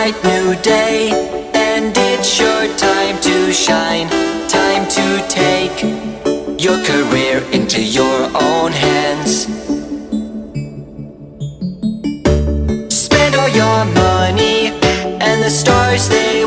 bright new day, and it's your time to shine. Time to take your career into your own hands. Spend all your money, and the stars they